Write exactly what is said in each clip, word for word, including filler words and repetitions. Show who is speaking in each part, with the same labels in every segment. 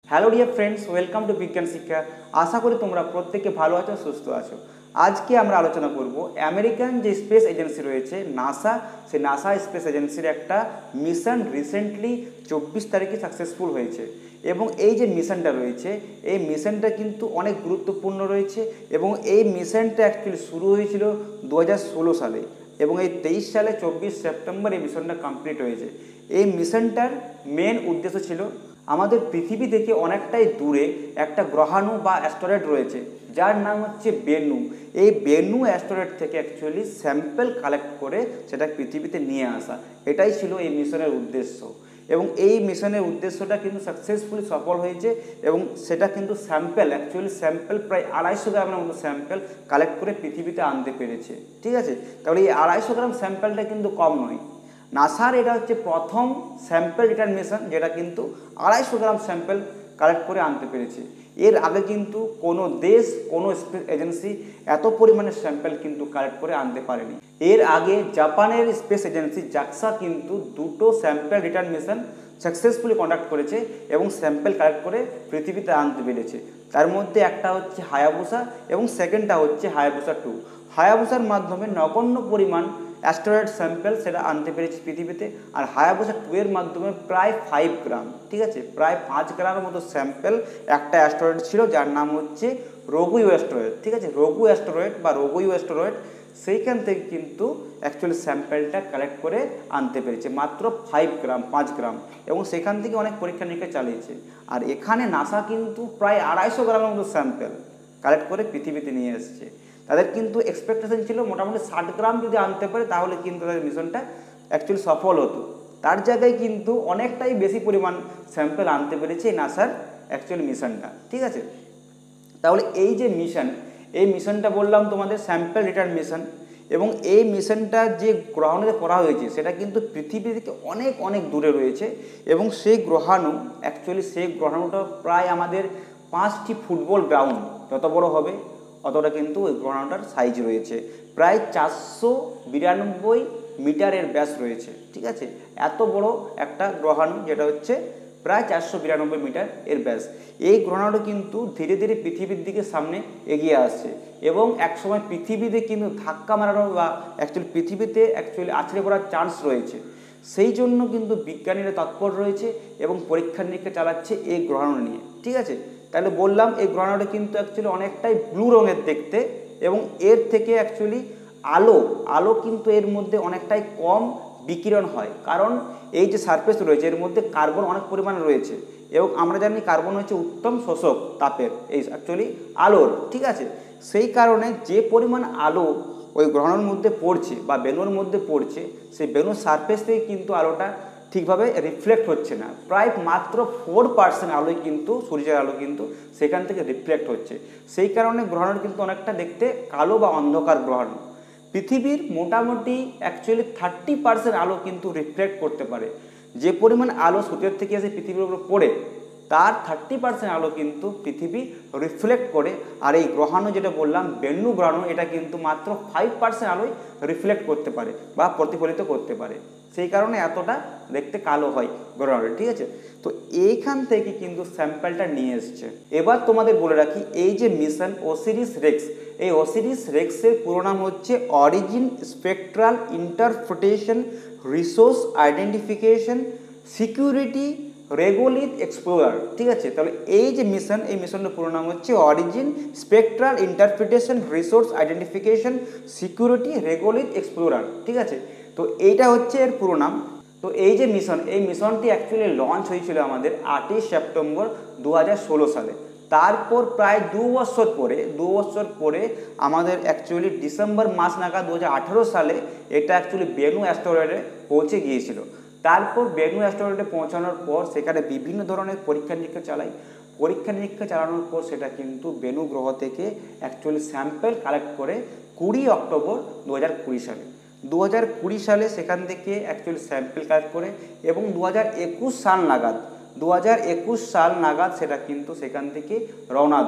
Speaker 1: Hello dear friends, welcome to Bigyan Shiksha. আশা করি তোমরা প্রত্যেকে ভালো আছো, সুস্থ আছো। আজকে আমরা আলোচনা করব আমেরিকান যে স্পেস এজেন্সি রয়েছে নাসা, সেই নাসা স্পেস এজেন্সির একটা মিশন রিসেন্টলি চব্বিশ তারিখে সাকসেসফুল হয়েছে। এবং এই যে মিশনটা রয়েছে, এই মিশনটা কিন্তু অনেক গুরুত্বপূর্ণ রয়েছে। এবং এই মিশনটা অ্যাকচুয়ালি শুরু হয়েছিল দু হাজার ষোলো সালে এবং এই তেইশ সালে চব্বিশ সেপ্টেম্বর এই মিশনটা কমপ্লিট হয়েছে। এই মিশনটার মেন উদ্দেশ্য ছিল আমাদের পৃথিবী থেকে অনেকটাই দূরে একটা গ্রহাণু বা অ্যাস্টেরয়েড রয়েছে যার নাম হচ্ছে বেনু। এই বেনু অ্যাস্টেরয়েড থেকে অ্যাকচুয়ালি স্যাম্পেল কালেক্ট করে সেটা পৃথিবীতে নিয়ে আসা, এটাই ছিল এই মিশনের উদ্দেশ্য। এবং এই মিশনের উদ্দেশ্যটা কিন্তু সাকসেসফুলি সফল হয়েছে এবং সেটা কিন্তু স্যাম্পেল অ্যাকচুয়ালি স্যাম্পেল প্রায় আড়াইশো গ্রামের মতো স্যাম্পেল কালেক্ট করে পৃথিবীতে আনতে পেরেছে। ঠিক আছে, তাহলে এই আড়াইশো গ্রাম স্যাম্পেলটা কিন্তু কম নয়। নাসার এটা হচ্ছে প্রথম স্যাম্পেল রিটার্ন মিশন যেটা কিন্তু আড়াইশো গ্রাম স্যাম্পেল কালেক্ট করে আনতে পেরেছে। এর আগে কিন্তু কোনো দেশ কোনো স্পেস এজেন্সি এত পরিমাণে স্যাম্পেল কিন্তু কালেক্ট করে আনতে পারেনি। এর আগে জাপানের স্পেস এজেন্সি জাক্সা কিন্তু দুটো sample return mission successfully conduct করেছে এবং স্যাম্পেল কালেক্ট করে পৃথিবীতে আনতে পেরেছে। তার মধ্যে একটা হচ্ছে হায়াবুসা এবং সেকেন্ডটা হচ্ছে হায়াবুসা টু। হায়াবুসার মাধ্যমে নগণ্য পরিমাণ অ্যাস্টেরয়েড স্যাম্পেল সেটা আনতে পেরেছি পৃথিবীতে, আর হায়াবুসা টু এর মাধ্যমে প্রায় ফাইভ গ্রাম ঠিক আছে প্রায় পাঁচ গ্রামের মতো স্যাম্পেল একটা অ্যাস্টেরয়েড ছিল যার নাম হচ্ছে রোগুই অ্যাস্টেরয়েড। ঠিক আছে, রোগু অ্যাস্টেরয়েড বা রোগুই অ্যাস্টেরয়েড, সেইখান থেকে কিন্তু অ্যাকচুয়ালি স্যাম্পেলটা কালেক্ট করে আনতে পেরেছে মাত্র ফাইভ গ্রাম পাঁচ গ্রাম এবং সেখান থেকে অনেক পরীক্ষা নিরীক্ষা চালিয়েছে। আর এখানে নাসা কিন্তু প্রায় আড়াইশো গ্রামের মতো স্যাম্পেল কালেক্ট করে পৃথিবীতে নিয়ে এসেছে। তাদের কিন্তু এক্সপেকটেশন ছিল মোটামুটি ষাট গ্রাম যদি আনতে পারে তাহলে কিন্তু তাদের মিশনটা অ্যাকচুয়ালি সফল হতো। তার জায়গায় কিন্তু অনেকটাই বেশি পরিমাণ স্যাম্পেল আনতে পেরেছে এই নাসার অ্যাকচুয়ালি মিশনটা। ঠিক আছে, তাহলে এই যে মিশন, এই মিশনটা বললাম তোমাদের স্যাম্পেল রিটার্ন মিশন, এবং এই মিশনটা যে গ্রহাণুতে করা হয়েছে সেটা কিন্তু পৃথিবী থেকে অনেক অনেক দূরে রয়েছে এবং সেই গ্রহাণু অ্যাকচুয়ালি সেই গ্রহাণুটা প্রায় আমাদের পাঁচটি ফুটবল গ্রাউন্ড যত বড় হবে অতটা কিন্তু ওই গ্রহাণুটার সাইজ রয়েছে, প্রায় চারশো বিরানব্বই মিটারের ব্যাস রয়েছে। ঠিক আছে, এত বড় একটা গ্রহাণু যেটা হচ্ছে প্রায় চারশো বিরানব্বই মিটার এর ব্যাস। এই গ্রহাণুটা কিন্তু ধীরে ধীরে পৃথিবীর দিকে সামনে এগিয়ে আসছে এবং একসময় পৃথিবীতে কিন্তু ধাক্কা মারানো বা অ্যাকচুয়ালি পৃথিবীতে অ্যাকচুয়ালি আছড়ে পড়ার চান্স রয়েছে। সেই জন্য কিন্তু বিজ্ঞানীরা তৎপর রয়েছে এবং পরীক্ষা নিরীক্ষা চালাচ্ছে এই গ্রহাণু নিয়ে। ঠিক আছে, তাহলে বললাম এই গ্রহাণুটা কিন্তু অ্যাকচুয়ালি অনেকটাই ব্লু রঙের দেখতে এবং এর থেকে অ্যাকচুয়ালি আলো আলো কিন্তু এর মধ্যে অনেকটাই কম বিকিরণ হয়, কারণ এই যে সারফেস রয়েছে এর মধ্যে কার্বন অনেক পরিমাণে রয়েছে এবং আমরা জানি কার্বন হচ্ছে উত্তম শোষক তাপের, এই অ্যাকচুয়ালি আলোর। ঠিক আছে, সেই কারণে যে পরিমাণ আলো ওই গ্রহাণুর মধ্যে পড়ছে বা বেলুর মধ্যে পড়ছে সেই বেলুর সারফেস থেকে কিন্তু আলোটা ঠিকভাবে রিফ্লেক্ট হচ্ছে না, প্রায় মাত্র ফোর পার্সেন্ট আলোই কিন্তু সূর্যের আলো কিন্তু সেখান থেকে রিফ্লেক্ট হচ্ছে। সেই কারণে গ্রহাণু কিন্তু অনেকটা দেখতে কালো বা অন্ধকার গ্রহাণু। পৃথিবীর মোটামুটি অ্যাকচুয়ালি থার্টি পার্সেন্ট আলো কিন্তু রিফ্লেক্ট করতে পারে, যে পরিমাণ আলো সূর্যের থেকে এসে পৃথিবীর উপর পড়ে তার থার্টি পার্সেন্ট আলো কিন্তু পৃথিবী রিফ্লেক্ট করে। আর এই গ্রহাণু যেটা বললাম বেনু গ্রহাণু, এটা কিন্তু মাত্র ফাইভ পার্সেন্ট আলোই রিফ্লেক্ট করতে পারে বা প্রতিফলিত করতে পারে, সেই কারণে এতটা দেখতে কালো হয় গ্রহাণু। ঠিক আছে, তো এইখান থেকে কিন্তু স্যাম্পেলটা নিয়ে এসছে। এবার তোমাদের বলে রাখি এই যে মিশন ওসিরিস রেক্স, এই ওসিরিস রেক্সের পুরো নাম হচ্ছে origin spectral interpretation resource identification security regolith explorer. ঠিক আছে, তাহলে এই যে মিশন, এই মিশনের পুরো নাম হচ্ছে origin spectral interpretation resource identification security regolith explorer. ঠিক আছে, তো এইটা হচ্ছে এর পুরো নাম। তো এই যে মিশন, এই মিশনটি অ্যাকচুয়ালি লঞ্চ হয়েছিল আমাদের আটই সেপ্টেম্বর দু হাজার ষোলো সালে। তারপর প্রায় দু বছর পরে দু বছর পরে আমাদের অ্যাকচুয়ালি ডিসেম্বর মাস নাগাদ দু হাজার আঠেরো সালে এটা অ্যাকচুয়ালি বেনু অ্যাস্টেরয়েডে পৌঁছে গিয়েছিল। তারপর বেনু অ্যাস্টেরয়েডে পৌঁছানোর পর সেখানে বিভিন্ন ধরনের পরীক্ষা নিরীক্ষা চালাই। পরীক্ষা নিরীক্ষা চালানোর পর সেটা কিন্তু বেনু গ্রহ থেকে অ্যাকচুয়ালি স্যাম্পেল কালেক্ট করে কুড়ি অক্টোবর দু হাজার কুড়ি সালে দু হাজার কুড়ি সালে সেখান থেকে অ্যাকচুয়ালি স্যাম্পেল কালেক্ট করে এবং দু হাজার একুশ সাল নাগাদ দু হাজার একুশ সাল নাগাদ সেটা কিন্তু সেখান থেকে রওনা দেয়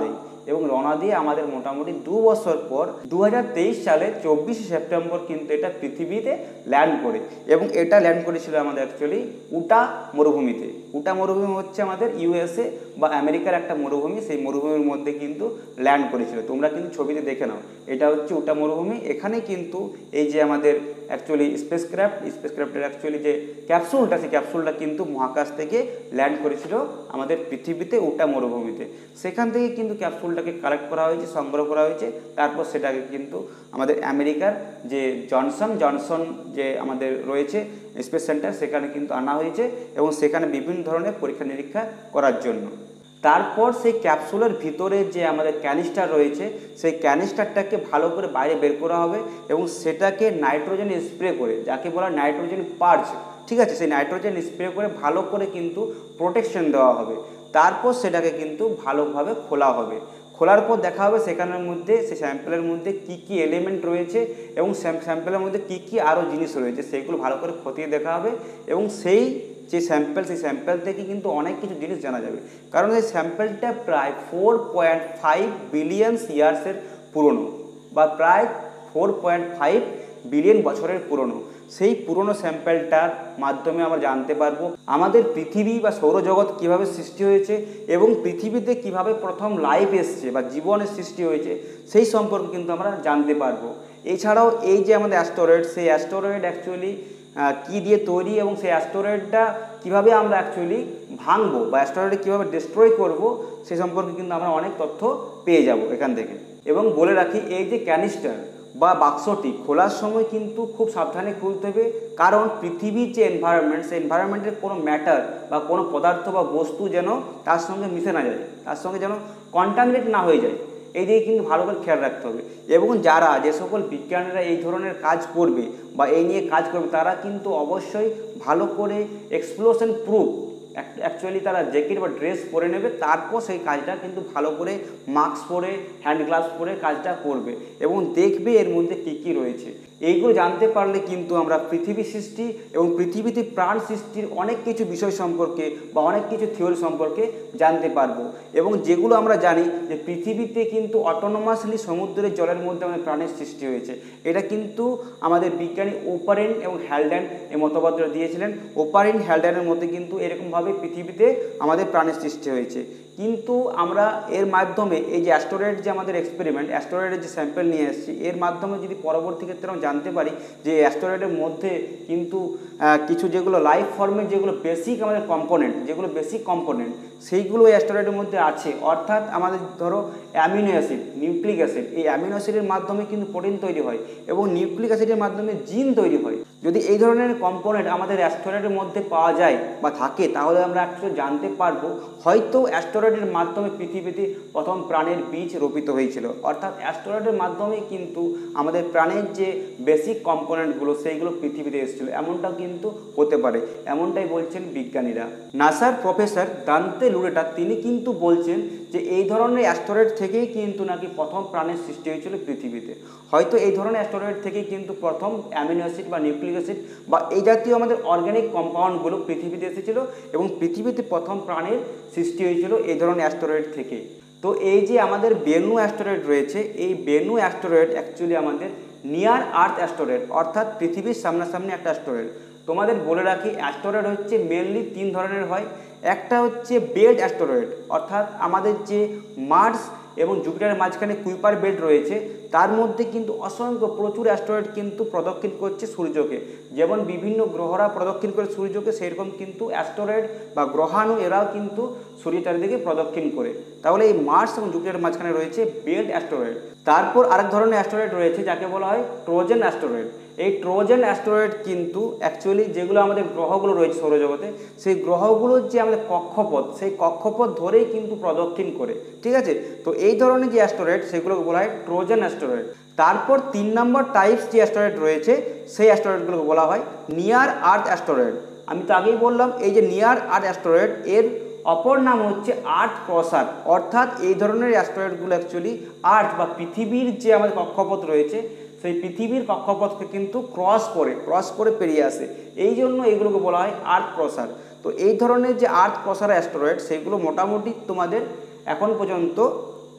Speaker 1: এবং রওনা দিয়ে আমাদের মোটামুটি দু বছর পর দু হাজার তেইশ সালে চব্বিশে সেপ্টেম্বর কিন্তু এটা পৃথিবীতে ল্যান্ড করে, এবং এটা ল্যান্ড করেছিল আমাদের অ্যাকচুয়ালি উটা মরুভূমিতে। উটা মরুভূমি হচ্ছে আমাদের ইউএসএ বা আমেরিকার একটা মরুভূমি, সেই মরুভূমির মধ্যে কিন্তু ল্যান্ড করেছিল। তোমরা কিন্তু ছবিতে দেখে নাও, এটা হচ্ছে উটা মরুভূমি। এখানে কিন্তু এই যে আমাদের অ্যাকচুয়ালি স্পেসক্রাফট স্পেসক্রাফটের অ্যাকচুয়ালি যে ক্যাপসুলটা, সেই ক্যাপসুলটা কিন্তু মহাকাশ থেকে ল্যান্ড করেছিল আমাদের পৃথিবীতে উটা মরুভূমিতে। সেখান থেকে কিন্তু ক্যাপসুলটাকে কালেক্ট করা হয়েছে, সংগ্রহ করা হয়েছে। তারপর সেটাকে কিন্তু আমাদের আমেরিকার যে জনসন জনসন যে আমাদের রয়েছে স্পেস সেন্টার, সেখানে কিন্তু আনা হয়েছে এবং সেখানে বিভিন্ন ধরনের পরীক্ষা নিরীক্ষা করার জন্য। তারপর সেই ক্যাপসুলের ভিতরে যে আমাদের ক্যানিস্টার রয়েছে, সেই ক্যানিস্টারটাকে ভালো করে বাইরে বের করা হবে এবং সেটাকে নাইট্রোজেন স্প্রে করে, যাকে বলা নাইট্রোজেন পার্চ, ঠিক আছে, সেই নাইট্রোজেন স্প্রে করে ভালো করে কিন্তু প্রোটেকশন দেওয়া হবে। তারপর সেটাকে কিন্তু ভালোভাবে খোলা হবে। খোলার পর দেখা হবে সেখানের মধ্যে, সেই স্যাম্পেলের মধ্যে কী কী এলিমেন্ট রয়েছে এবং স্যাম্পেলের মধ্যে কী কী আরও জিনিস রয়েছে, সেইগুলো ভালো করে খতিয়ে দেখা হবে। এবং সেই যে স্যাম্পেল, সেই স্যাম্পেল থেকে কিন্তু অনেক কিছু জিনিস জানা যাবে, কারণ এই স্যাম্পেলটা প্রায় ফোর পয়েন্ট ফাইভ বিলিয়ন ইয়ার্সের পুরনো, বা প্রায় ফোর পয়েন্ট ফাইভ বিলিয়ন বছরের পুরনো। সেই পুরনো স্যাম্পেলটার মাধ্যমে আমরা জানতে পারবো আমাদের পৃথিবী বা সৌরজগৎ কীভাবে সৃষ্টি হয়েছে এবং পৃথিবীতে কিভাবে প্রথম লাইফ এসছে বা জীবনের সৃষ্টি হয়েছে, সেই সম্পর্কে কিন্তু আমরা জানতে পারবো। এছাড়াও এই যে আমাদের অ্যাস্টেরয়েড, সেই অ্যাস্টেরয়েড অ্যাকচুয়ালি কী দিয়ে তৈরি এবং সেই অ্যাস্টেরয়েডটা কীভাবে আমরা অ্যাকচুয়ালি ভাঙবো বা অ্যাস্টেরয়েডে কীভাবে ডিস্ট্রয় করবো, সে সম্পর্কে কিন্তু আমরা অনেক তথ্য পেয়ে যাব এখান থেকে। এবং বলে রাখি, এই যে ক্যানিস্টার বা বাক্সটি খোলার সময় কিন্তু খুব সাবধানে খুলতে হবে, কারণ পৃথিবীর যে এনভায়রনমেন্ট, সেই এনভায়রনমেন্টের কোনো ম্যাটার বা কোনো পদার্থ বা বস্তু যেন তার সঙ্গে মিশে না যায়, তার সঙ্গে যেন কন্টামিনেট না হয়ে যায়, এই দিকে কিন্তু ভালো করে খেয়াল রাখতে হবে। এবং যারা যে সকল বিজ্ঞানীরা এই ধরনের কাজ করবে বা এই নিয়ে কাজ করবে, তারা কিন্তু অবশ্যই ভালো করে এক্সপ্লোশন প্রুফ অ্যাকচুয়ালি তারা জ্যাকেট বা ড্রেস পরে নেবে। তারপর সেই কাজটা কিন্তু ভালো করে মাস্ক পরে, হ্যান্ড গ্লাভস পরে কাজটা করবে এবং দেখবে এর মধ্যে কী কী রয়েছে। এইগুলো জানতে পারলে কিন্তু আমরা পৃথিবী সৃষ্টি এবং পৃথিবীতে প্রাণ সৃষ্টির অনেক কিছু বিষয় সম্পর্কে বা অনেক কিছু থিওরি সম্পর্কে জানতে পারবো। এবং যেগুলো আমরা জানি যে পৃথিবীতে কিন্তু অটোনোমাসলি সমুদ্রের জলের মধ্যে আমাদের প্রাণের সৃষ্টি হয়েছে, এটা কিন্তু আমাদের বিজ্ঞানী ওপারেন এবং হ্যালডেন এই মতবাদটা দিয়েছিলেন। ওপারেন হ্যালডেনের মধ্যে কিন্তু এরকমভাবে পৃথিবীতে আমাদের প্রাণের সৃষ্টি হয়েছে। কিন্তু আমরা এর মাধ্যমে এই যে অ্যাস্টেরয়েড যে আমাদের এক্সপেরিমেন্ট, অ্যাস্টেরয়েডের যে স্যাম্পেল নিয়ে এসেছি, এর মাধ্যমে যদি পরবর্তী ক্ষেত্রে আমরা জানতে পারি যে অ্যাস্টেরয়েডের মধ্যে কিন্তু কিছু যেগুলো লাইফ ফর্মের যেগুলো বেসিক আমাদের কম্পোনেন্ট, যেগুলো বেসিক কম্পোনেন্ট, সেইগুলো অ্যাস্টেরয়েডের মধ্যে আছে। অর্থাৎ আমাদের ধরো অ্যামিনো অ্যাসিড, নিউক্লিক অ্যাসিড, এই অ্যামিনো অ্যাসিডের মাধ্যমে কিন্তু প্রোটিন তৈরি হয় এবং নিউক্লিক অ্যাসিডের মাধ্যমে জিন তৈরি হয়। যদি এই ধরনের কম্পোনেন্ট আমাদের অ্যাস্টেরয়েডের মধ্যে পাওয়া যায় বা থাকে, তাহলে আমরা অ্যাকচুয়ালি জানতে পারবো হয়তো অ্যাস্টেরয়েডের মাধ্যমে পৃথিবীতে প্রথম প্রাণের বীজ রোপিত হয়েছিল। অর্থাৎ অ্যাস্টেরয়েডের মাধ্যমে কিন্তু আমাদের প্রাণের যে বেসিক কম্পোনেন্টগুলো, সেইগুলো পৃথিবীতে এসেছিলো, এমনটাও কিন্তু হতে পারে, এমনটাই বলছেন বিজ্ঞানীরা। নাসার প্রফেসর দান্তে লুরেটা তিনি কিন্তু বলছেন যে এই ধরনের অ্যাস্টেরয়েড থেকেই কিন্তু নাকি প্রথম প্রাণের সৃষ্টি হয়েছিল পৃথিবীতে। হয়তো এই ধরনের অ্যাস্টেরয়েড থেকেই কিন্তু প্রথম অ্যামিনো অ্যাসিড বা নিউক্লিক অ্যাসিড বা এই জাতীয় আমাদের অর্গ্যানিক কম্পাউন্ডগুলো পৃথিবীতে এসেছিল এবং পৃথিবীতে প্রথম প্রাণের সৃষ্টি হয়েছিল এই ধরনের অ্যাস্টেরয়েড থেকে। তো এই যে আমাদের বেনু অ্যাস্টেরয়েড রয়েছে, এই বেনু অ্যাস্টেরয়েড অ্যাকচুয়ালি আমাদের নিয়ার আর্থ অ্যাস্টেরয়েড, অর্থাৎ পৃথিবীর সামনাসামনি একটা অ্যাস্টেরয়েড। তোমাদের বলে রাখি, অ্যাস্টেরয়েড হচ্ছে মেনলি তিন ধরনের হয়। একটা হচ্ছে বেল্ট অ্যাস্টেরয়েড, অর্থাৎ আমাদের যে মার্স এবং জুপিটারের মাঝখানে কুইপার বেল্ট রয়েছে, তার মধ্যে কিন্তু অসংখ্য প্রচুর অ্যাস্টেরয়েড কিন্তু প্রদক্ষিণ করছে সূর্যকে। যেমন বিভিন্ন গ্রহরা প্রদক্ষিণ করে সূর্যকে, সেরকম কিন্তু অ্যাস্টেরয়েড বা গ্রহাণু এরাও কিন্তু সূর্যের চারিদিকে প্রদক্ষিণ করে। তাহলে এই মার্স এবং জুপিটারের মাঝখানে রয়েছে বেল্ট অ্যাস্টেরয়েড। তারপর আরেক ধরনের অ্যাস্টেরয়েড রয়েছে যাকে বলা হয় ট্রোজান অ্যাস্টেরয়েড। এই ট্রোজান অ্যাস্টেরয়েড কিন্তু অ্যাকচুয়ালি যেগুলো আমাদের গ্রহগুলো রয়েছে সৌরজগতে, সেই গ্রহগুলোর যে আমাদের কক্ষপথ, সেই কক্ষপথ ধরেই কিন্তু প্রদক্ষিণ করে, ঠিক আছে। তো এই ধরনের যে অ্যাস্টেরয়েড, সেগুলোকে বলা হয় ট্রোজান অ্যাস্টেরয়েড। তারপর তিন নম্বর টাইপস যে অ্যাস্টেরয়েড রয়েছে, সেই অ্যাস্টেরয়েডগুলোকে বলা হয় নিয়ার আর্থ অ্যাস্টেরয়েড। আমি তো আগেই বললাম, এই যে নিয়ার আর্থ অ্যাস্টেরয়েড, এর অপর নাম হচ্ছে আর্থ ক্রসার। অর্থাৎ এই ধরনের অ্যাস্টেরয়েডগুলো অ্যাকচুয়ালি আর্থ বা পৃথিবীর যে আমাদের কক্ষপথ রয়েছে, সেই পৃথিবীর কক্ষপথকে কিন্তু ক্রস করে ক্রস করে পেরিয়ে আসে, এই জন্য এইগুলোকে বলা হয় আর্থ ক্রসার। তো এই ধরনের যে আর্থ ক্রসার অ্যাস্টেরয়েড, সেগুলো মোটামুটি তোমাদের এখন পর্যন্ত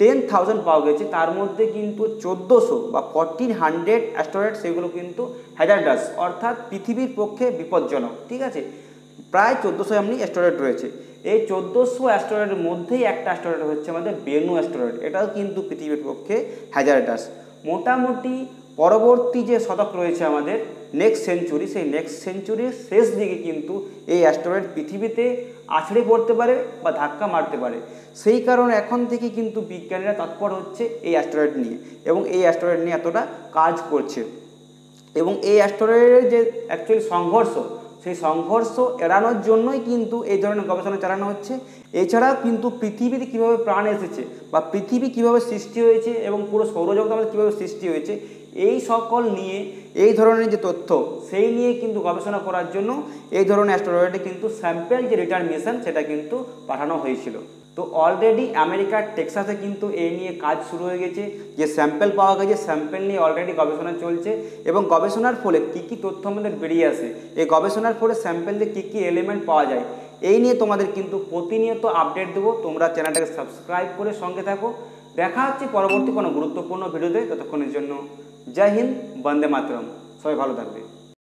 Speaker 1: টেন থাউজেন্ড পাওয়া গেছে, তার মধ্যে কিন্তু চোদ্দোশো বা ফোরটিন হান্ড্রেড অ্যাস্টেরয়েড সেগুলো কিন্তু হ্যাজার্ডাস অর্থাৎ পৃথিবীর পক্ষে বিপজ্জনক। ঠিক আছে, প্রায় চোদ্দোশো এমনি অ্যাস্টেরয়েড রয়েছে। এই চোদ্দোশো অ্যাস্টেরয়েডের মধ্যেই একটা অ্যাস্টেরয়েড হচ্ছে আমাদের বেনু অ্যাস্টেরয়েড, এটাও কিন্তু পৃথিবীর পক্ষে হ্যাজার্ডাস। মোটামুটি পরবর্তী যে শতক রয়েছে আমাদের নেক্সট সেঞ্চুরি, সেই নেক্সট সেঞ্চুরির শেষ দিকে কিন্তু এই অ্যাস্টেরয়েড পৃথিবীতে আছড়ে পড়তে পারে বা ধাক্কা মারতে পারে। সেই কারণে এখন থেকে কিন্তু বিজ্ঞানীরা তৎপর হচ্ছে এই অ্যাস্টেরয়েড নিয়ে, এবং এই অ্যাস্টেরয়েড নিয়ে এতটা কাজ করছে। এবং এই অ্যাস্টেরয়েডের যে অ্যাকচুয়ালি সংঘর্ষ, সেই সংঘর্ষ এড়ানোর জন্যই কিন্তু এই ধরনের গবেষণা চালানো হচ্ছে। এছাড়াও কিন্তু পৃথিবীতে কীভাবে প্রাণ এসেছে বা পৃথিবী কীভাবে সৃষ্টি হয়েছে এবং পুরো সৌরজগৎ আমাদের কীভাবে সৃষ্টি হয়েছে, এই সকল নিয়ে এই ধরনের যে তথ্য সেই নিয়ে কিন্তু গবেষণা করার জন্য এই ধরনের অ্যাস্টেরয়েডে কিন্তু স্যাম্পেল যে রিটার্ন মিশন সেটা কিন্তু পাঠানো হয়েছিল। তো অলরেডি আমেরিকার টেক্সাসে কিন্তু এই নিয়ে কাজ শুরু হয়ে গেছে, যে স্যাম্পেল পাওয়া গেছে, স্যাম্পেল নিয়ে অলরেডি গবেষণা চলছে এবং গবেষণার ফলে কী কী তথ্য আমাদের বেরিয়ে আসে, এই গবেষণার ফলে স্যাম্পেল দিয়ে কী কী এলিমেন্ট পাওয়া যায়, এই নিয়ে তোমাদের কিন্তু প্রতিনিয়ত আপডেট দেবো। তোমরা চ্যানেলটাকে সাবস্ক্রাইব করে সঙ্গে থাকো। দেখা হচ্ছে পরবর্তী কোনো গুরুত্বপূর্ণ ভিডিওতে। ততক্ষণের জন্য জয় হিন্দ, বন্দে মাতরম, সবাই ভালো থাকবে।